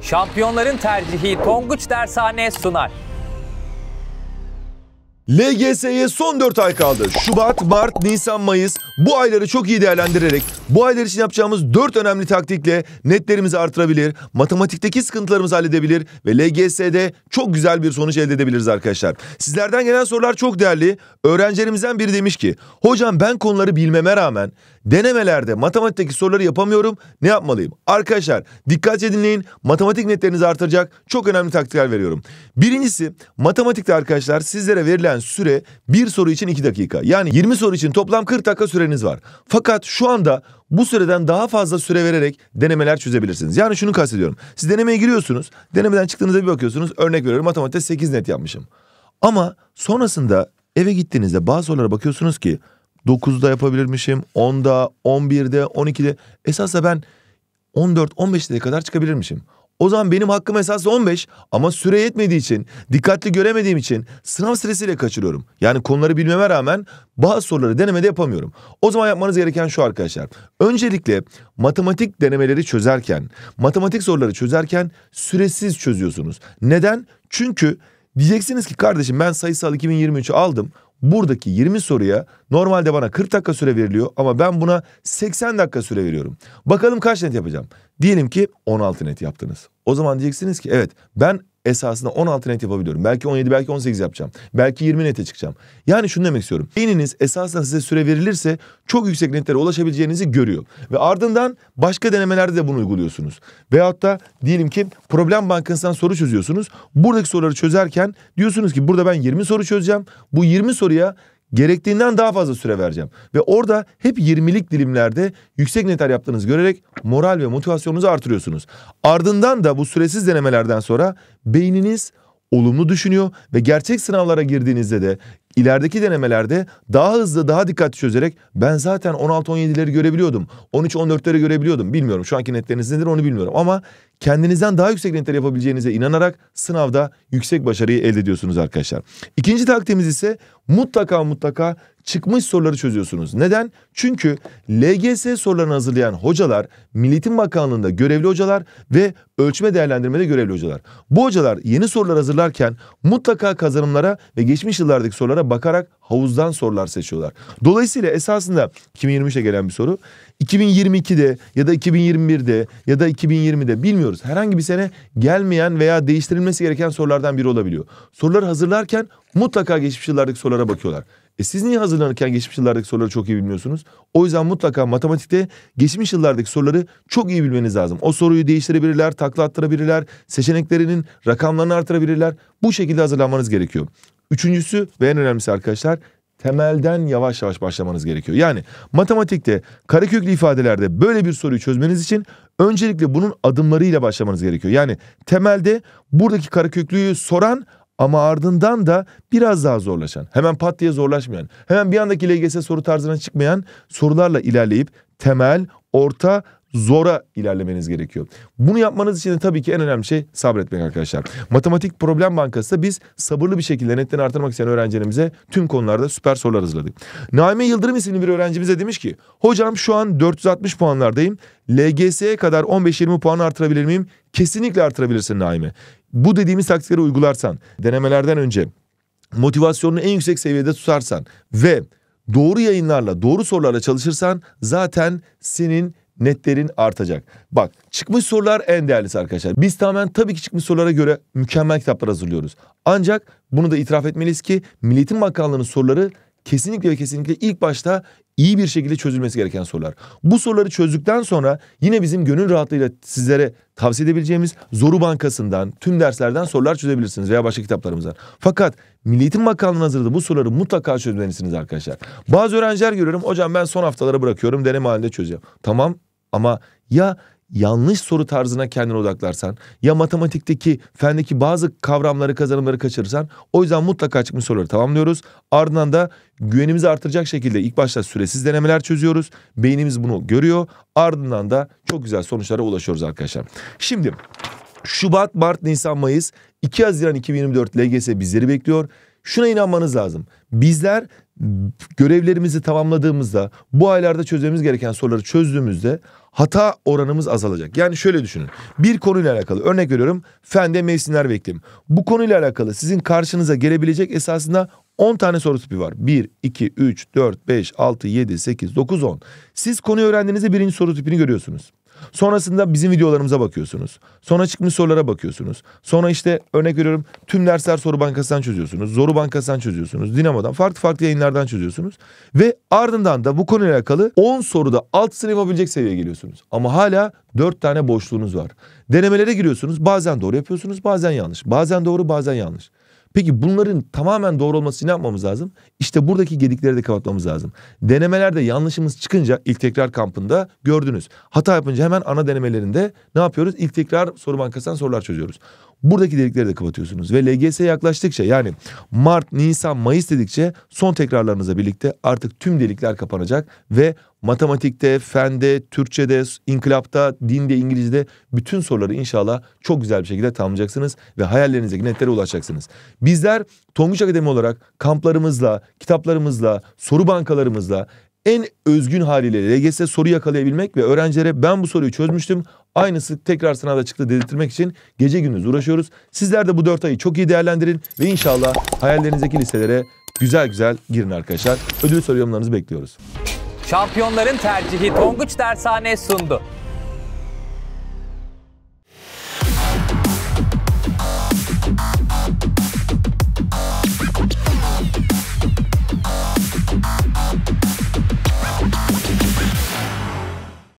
Şampiyonların tercihi Tonguç Dershane sunar. LGS'ye son 4 ay kaldı. Şubat, Mart, Nisan, Mayıs. Bu ayları çok iyi değerlendirerek bu aylar için yapacağımız 4 önemli taktikle netlerimizi artırabilir, matematikteki sıkıntılarımızı halledebilir ve LGS'de çok güzel bir sonuç elde edebiliriz arkadaşlar. Sizlerden gelen sorular çok değerli. Öğrencilerimizden biri demiş ki, hocam ben konuları bilmeme rağmen denemelerde matematikteki soruları yapamıyorum. Ne yapmalıyım? Arkadaşlar dikkatli dinleyin. Matematik netlerinizi artıracak çok önemli taktikler veriyorum. Birincisi, matematikte arkadaşlar sizlere verilen süre bir soru için 2 dakika. Yani 20 soru için toplam 40 dakika süreniz var. Fakat şu anda bu süreden daha fazla süre vererek denemeler çözebilirsiniz. Yani şunu kastediyorum. Siz denemeye giriyorsunuz. Denemeden çıktığınızda bir bakıyorsunuz. Örnek veriyorum, matematikte 8 net yapmışım. Ama sonrasında eve gittiğinizde bazı sorulara bakıyorsunuz ki 9'da yapabilirmişim, 10'da, 11'de, 12'de. Esasında ben 14-15'e kadar çıkabilirmişim. O zaman benim hakkım esasında 15 ama süre yetmediği için, dikkatli göremediğim için sınav stresiyle kaçırıyorum. Yani konuları bilmeme rağmen bazı soruları denemede yapamıyorum. O zaman yapmanız gereken şu arkadaşlar. Öncelikle matematik denemeleri çözerken, matematik soruları çözerken süresiz çözüyorsunuz. Neden? Çünkü diyeceksiniz ki kardeşim ben sayısal 2023'ü aldım. Buradaki 20 soruya normalde bana 40 dakika süre veriliyor ama ben buna 80 dakika süre veriyorum. Bakalım kaç net yapacağım? Diyelim ki 16 net yaptınız. O zaman diyeceksiniz ki evet, ben esasında 16 net yapabiliyorum. Belki 17, belki 18 yapacağım. Belki 20 nete çıkacağım. Yani şunu demek istiyorum. Beyniniz esasında size süre verilirse çok yüksek netlere ulaşabileceğinizi görüyor. Ve ardından başka denemelerde de bunu uyguluyorsunuz. Veyahut da diyelim ki problem bankasından soru çözüyorsunuz. Buradaki soruları çözerken diyorsunuz ki burada ben 20 soru çözeceğim. Bu 20 soruya gerektiğinden daha fazla süre vereceğim. Ve orada hep 20'lik dilimlerde yüksek netler yaptığınızı görerek moral ve motivasyonunuzu artırıyorsunuz. Ardından da bu süresiz denemelerden sonra beyniniz olumlu düşünüyor ve gerçek sınavlara girdiğinizde de ilerideki denemelerde daha hızlı, daha dikkatli çözerek ben zaten 16-17'leri görebiliyordum. 13-14'leri görebiliyordum. Bilmiyorum şu anki netleriniz nedir onu bilmiyorum ama kendinizden daha yüksek netler yapabileceğinize inanarak sınavda yüksek başarıyı elde ediyorsunuz arkadaşlar. İkinci taktiğimiz ise mutlaka çıkmış soruları çözüyorsunuz. Neden? Çünkü LGS sorularını hazırlayan hocalar, Milli Eğitim Bakanlığı'nda görevli hocalar ve ölçme değerlendirmede görevli hocalar. Bu hocalar yeni sorular hazırlarken mutlaka kazanımlara ve geçmiş yıllardaki sorulara bakarak havuzdan sorular seçiyorlar. Dolayısıyla esasında 2023'e gelen bir soru 2022'de ya da 2021'de ya da 2020'de bilmiyoruz. Herhangi bir sene gelmeyen veya değiştirilmesi gereken sorulardan biri olabiliyor. Soruları hazırlarken mutlaka geçmiş yıllardaki sorulara bakıyorlar. Siz niye hazırlanırken geçmiş yıllardaki soruları çok iyi bilmiyorsunuz? O yüzden mutlaka matematikte geçmiş yıllardaki soruları çok iyi bilmeniz lazım. O soruyu değiştirebilirler, takla attırabilirler, seçeneklerinin rakamlarını artırabilirler. Bu şekilde hazırlanmanız gerekiyor. Üçüncüsü ve en önemlisi arkadaşlar, temelden yavaş yavaş başlamanız gerekiyor. Yani matematikte kareköklü ifadelerde böyle bir soruyu çözmeniz için öncelikle bunun adımlarıyla başlamanız gerekiyor. Yani temelde buradaki kareköklüyü soran ama ardından da biraz daha zorlaşan, hemen pat diye zorlaşmayan, hemen bir andaki LGS soru tarzına çıkmayan sorularla ilerleyip temel, orta, zora ilerlemeniz gerekiyor. Bunu yapmanız için de tabii ki en önemli şey sabretmek arkadaşlar. Matematik Problem Bankası'da biz sabırlı bir şekilde netlerini artırmak isteyen öğrencilerimize tüm konularda süper sorular hazırladık. Naime Yıldırım isimli bir öğrencimize demiş ki, hocam şu an 460 puanlardayım. LGS'ye kadar 15-20 puan artırabilir miyim? Kesinlikle artırabilirsin Naime. Bu dediğimiz taktikleri uygularsan, denemelerden önce motivasyonunu en yüksek seviyede tutarsan ve doğru yayınlarla, doğru sorularla çalışırsan zaten senin netlerin artacak. Bak, çıkmış sorular en değerlisi arkadaşlar. Biz tamamen tabii ki çıkmış sorulara göre mükemmel kitaplar hazırlıyoruz. Ancak bunu da itiraf etmeliyiz ki Milli Eğitim Bakanlığı'nın soruları kesinlikle ve kesinlikle ilk başta iyi bir şekilde çözülmesi gereken sorular. Bu soruları çözdükten sonra yine bizim gönül rahatlığıyla sizlere tavsiye edebileceğimiz Zoru Bankası'ndan, tüm derslerden sorular çözebilirsiniz veya başka kitaplarımızdan. Fakat Milli Eğitim Bakanlığı'nın hazırladığı bu soruları mutlaka çözmelisiniz arkadaşlar. Bazı öğrenciler görüyorum, hocam ben son haftalara bırakıyorum, deneme halinde çözüyorum. Tamam ama ya yanlış soru tarzına kendine odaklarsan, ya matematikteki, fendeki bazı kavramları, kazanımları kaçırırsan, o yüzden mutlaka çıkmış soruları tamamlıyoruz. Ardından da güvenimizi artıracak şekilde ilk başta süresiz denemeler çözüyoruz. Beynimiz bunu görüyor. Ardından da çok güzel sonuçlara ulaşıyoruz arkadaşlar. Şimdi Şubat, Mart, Nisan, Mayıs, 2 Haziran 2024 LGS bizleri bekliyor. Şuna inanmanız lazım. Bizler görevlerimizi tamamladığımızda, bu aylarda çözmemiz gereken soruları çözdüğümüzde hata oranımız azalacak. Yani şöyle düşünün. Bir konuyla alakalı örnek veriyorum. Fende mevsimler ve iklim. Bu konuyla alakalı sizin karşınıza gelebilecek esasında 10 tane soru tipi var. 1, 2, 3, 4, 5, 6, 7, 8, 9, 10. Siz konuyu öğrendiğinizde birinci soru tipini görüyorsunuz. Sonrasında bizim videolarımıza bakıyorsunuz. Sonra çıkmış sorulara bakıyorsunuz. Sonra işte örnek veriyorum tüm dersler soru bankasından çözüyorsunuz. Zoru bankasından çözüyorsunuz. Dinamo'dan farklı yayınlardan çözüyorsunuz. Ve ardından da bu konuyla alakalı 10 soruda alt sıra yapabilecek seviyeye geliyorsunuz. Ama hala 4 tane boşluğunuz var. Denemelere giriyorsunuz. Bazen doğru yapıyorsunuz, bazen yanlış. Bazen doğru, bazen yanlış. Peki bunların tamamen doğru olması için ne yapmamız lazım? İşte buradaki gedikleri de kapatmamız lazım. Denemelerde yanlışımız çıkınca ilk tekrar kampında gördünüz. Hata yapınca hemen ana denemelerinde ne yapıyoruz? İlk tekrar soru bankasından sorular çözüyoruz. Buradaki delikleri de kapatıyorsunuz. Ve LGS yaklaştıkça yani Mart, Nisan, Mayıs dedikçe son tekrarlarınızla birlikte artık tüm delikler kapanacak. Ve matematikte, fende, Türkçe'de, inkılapta, dinde, İngilizce'de bütün soruları inşallah çok güzel bir şekilde tamamlayacaksınız. Ve hayallerinizdeki netlere ulaşacaksınız. Bizler Tonguç Akademi olarak kamplarımızla, kitaplarımızla, soru bankalarımızla en özgün haliyle LGS soru yakalayabilmek ve öğrencilere ben bu soruyu çözmüştüm, aynısı tekrar sınavda çıktı dedirtmek için gece gündüz uğraşıyoruz. Sizler de bu 4 ayı çok iyi değerlendirin ve inşallah hayallerinizdeki liselere güzel girin arkadaşlar. Ödül soru yorumlarınızı bekliyoruz. Şampiyonların tercihi Tonguç Dershane sundu.